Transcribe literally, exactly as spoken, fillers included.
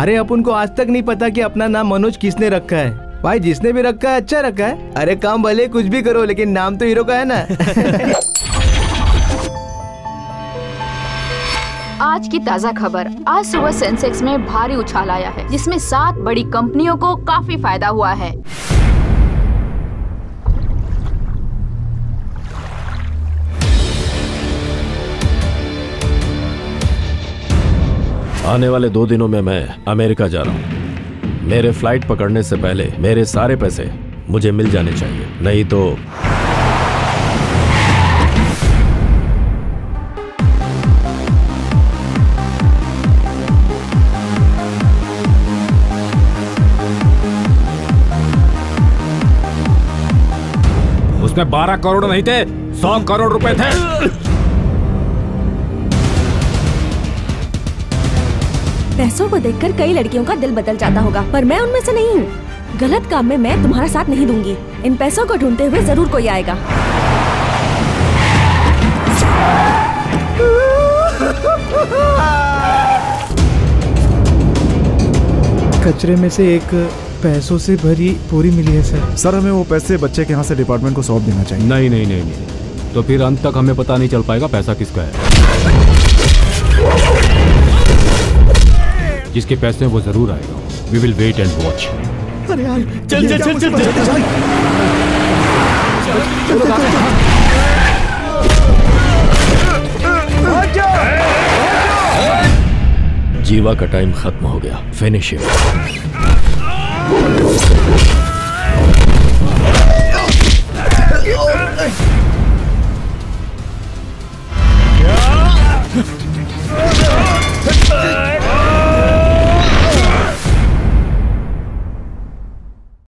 अरे अपन को आज तक नहीं पता कि अपना नाम मनोज किसने रखा है। भाई जिसने भी रखा है अच्छा रखा है। अरे काम भले कुछ भी करो लेकिन नाम तो हीरो का है ना। आज की ताज़ा खबर। आज सुबह सेंसेक्स में भारी उछाल आया है जिसमें सात बड़ी कंपनियों को काफी फायदा हुआ है। आने वाले दो दिनों में मैं अमेरिका जा रहा हूँ। मेरे फ्लाइट पकड़ने से पहले मेरे सारे पैसे मुझे मिल जाने चाहिए, नहीं तो उसमें बारह करोड़ नहीं थे, सौ करोड़ रुपए थे। पैसों को देखकर कई लड़कियों का दिल बदल जाता होगा, पर मैं उनमें से नहीं हूँ। गलत काम में मैं तुम्हारा साथ नहीं दूंगी। इन पैसों को ढूंढते हुए जरूर कोई आएगा। कचरे में से एक पैसों से भरी पूरी मिली है सर। सर हमें वो पैसे बच्चे के यहाँ से डिपार्टमेंट को सौंप देना चाहिए। नहीं नहीं नहीं नहीं, तो फिर अंत तक हमें पता नहीं चल पाएगा पैसा किसका है। जिसके पैसे वो जरूर आएगा। We will wait and watch. अरे यार चल चल चल चल जीवा का टाइम खत्म हो गया। Finish him.